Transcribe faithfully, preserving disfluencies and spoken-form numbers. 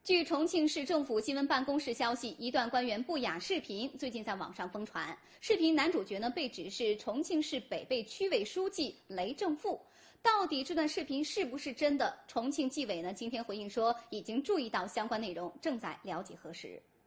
据重庆市政府新闻办公室消息，一段官员不雅视频最近在网上疯传。视频男主角呢被指是重庆市北碚区委书记雷正富。到底这段视频是不是真的？重庆纪委呢今天回应说，已经注意到相关内容，正在了解核实。